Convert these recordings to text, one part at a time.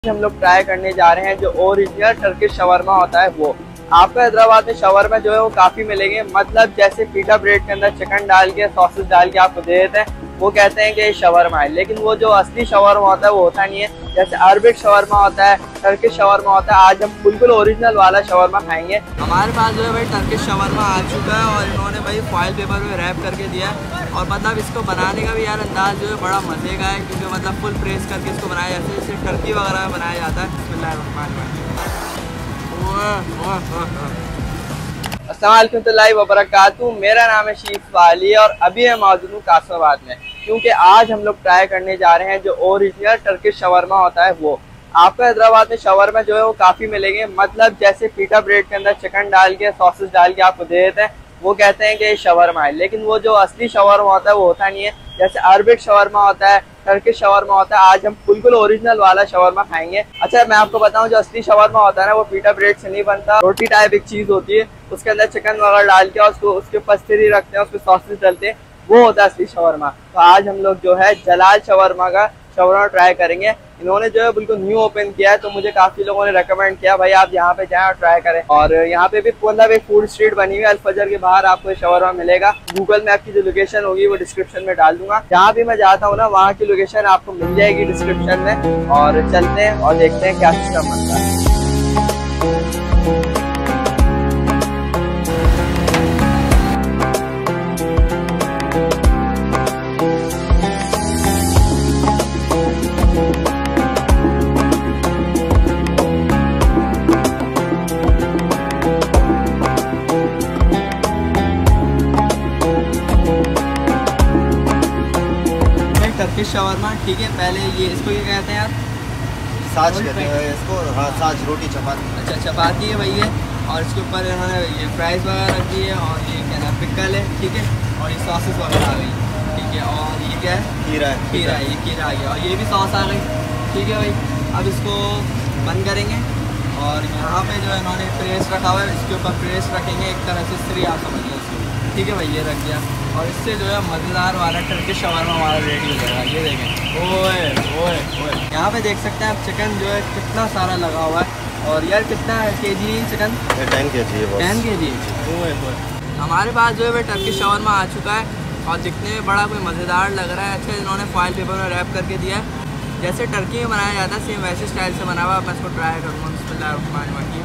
हम लोग ट्राई करने जा रहे हैं जो ओरिजिनल टर्किश शवरमा होता है वो। आपको हैदराबाद में शवरमा जो है वो काफ़ी मिलेंगे, मतलब जैसे पीटा ब्रेड के अंदर चिकन डाल के सॉसेस डाल के आपको दे देते हैं, वो कहते हैं कि ये शवरमा है। लेकिन वो जो असली शवरमा होता है वो होता नहीं है। जैसे अरबिक शवरमा होता है, टर्किश शवरमा होता है। आज हम बिल्कुल ओरिजिनल वाला शवरमा खाएंगे। हमारे पास जो है भाई टर्किश शवरमा आ चुका है और इन्होंने भाई फॉइल पेपर में रैप करके दिया है। और मतलब इसको बनाने का भी यार अंदाज जो है बड़ा मज़े का है, क्योंकि मतलब फुल प्रेस करके इसको बनाया जाता है, जैसे टर्की वगैरह में बनाया जाता है। अस्सलाम वालेकुम वबरकातुहू। मेरा नाम है शीफ वाली और अभी मैं मौजूद हूँ कासमाबाद में, क्योंकि आज हम लोग ट्राई करने जा रहे हैं जो ओरिजिनल टर्किश शवरमा होता है वो। आपको हैदराबाद में शवरमा जो है वो काफ़ी मिलेंगे, मतलब जैसे पीटा ब्रेड के अंदर चिकन डाल के सॉसेस डाल के आपको दे देते हैं, वो कहते हैं कि ये शवरमा है। लेकिन वो जो असली शवरमा होता है वो होता नहीं है। जैसे अरबिक शवरमा होता है, टर्किश शवरमा होता है। आज हम बिल्कुल ओरिजिनल वाला शवरमा खाएंगे। अच्छा, मैं आपको बताऊं, जो असली शवरमा होता है ना वो पीटा ब्रेड से नहीं बनता। रोटी टाइप एक चीज़ होती है, उसके अंदर चिकन वगैरह डाल के उसको उसके पस्तरी रखते हैं, उसमें सॉसेस डालते हैं, वो होता है असली शवरमा। तो आज हम लोग जो है जलाल शवरमा का शवरमा ट्राई करेंगे। इन्होंने जो है बिल्कुल न्यू ओपन किया है, तो मुझे काफ़ी लोगों ने रेकमेंड किया भाई आप यहाँ पे जाएं और ट्राई करें। और यहाँ पे भी मतलब एक फूड स्ट्रीट बनी हुई है, अल-फजर के बाहर आपको शवरमा मिलेगा। गूगल मैप की जो लोकेशन होगी वो डिस्क्रिप्शन में डाल दूंगा। जहाँ भी मैं जाता हूँ ना वहाँ की लोकेशन आपको मिल जाएगी डिस्क्रिप्शन में। और चलते हैं और देखते हैं क्या सिस्टम बनता है। टर्किश शवरमा, ठीक है। पहले ये इसको क्या कहते हैं यार? साज कहते हैं इसको। हाँ, साज रोटी चपाती। अच्छा, चपाती है भैया। और इसके ऊपर इन्होंने ये फ्राइज़ वगैरह रखी है और ये क्या नाम पिकल है, ठीक है। और ये सॉसेस वगैरह आ गई, ठीक है। और ये क्या है? खीरा है। खीरा है, ये खीरा आ गया। और ये भी सॉस आ गई, ठीक है भाई। अब इसको बंद करेंगे और यहाँ पे जो है इन्होंने प्रेस रखा हुआ है, इसके ऊपर प्रेस रखेंगे एक तरह से स्त्री आप समझ लो इसको, ठीक है भाई। ये रख दिया और इससे जो है मज़ेदार वाला टर्किश शवरमा हमारा रेडी हो जाएगा। ये देखें, ओए ओए ओए, यहाँ पे देख सकते हैं आप चिकन जो है कितना सारा लगा हुआ है। और यार कितना केजी है चिकन? 10 kg है। 10 kg। ओए ओए, हमारे पास जो है भाई टर्किश शवरमा आ चुका है और दिखने में बड़ा कोई मज़ेदार लग रहा है। अच्छा, इन्होंने फॉइल पेपर में रैप करके दिया है, जैसे टर्की में बनाया जाता है सेम वैसे स्टाइल से बना हुआ। मैं इसको ट्राई करूँगा। बिस्मिल्लाहिर्रहमानिर्रहीम।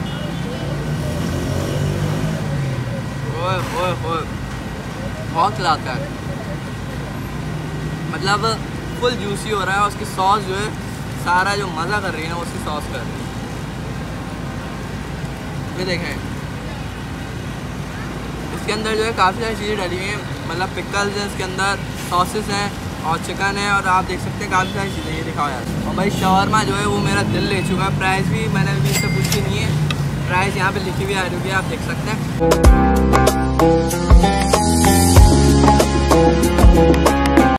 ओए ओए ओए, बहुत लाता है, मतलब फुल जूसी हो रहा है। उसकी सॉस जो है सारा जो मज़ा कर रही है ना उसकी सॉस कर रही है। ये देखें, इसके अंदर जो है काफ़ी सारी चीज़ें डली हुई हैं, मतलब पिकल्स हैं इसके अंदर, सॉसेस हैं और चिकन है। और आप देख सकते हैं काफ़ी सारी चीज़ें, ये दिखाओ यार। और भाई शवरमा जो है वो मेरा दिल ले चुका है। प्राइस भी मैंने अभी इससे पूछी नहीं है, प्राइस यहाँ पे लिखी हुई आ रही है, आप देख सकते हैं।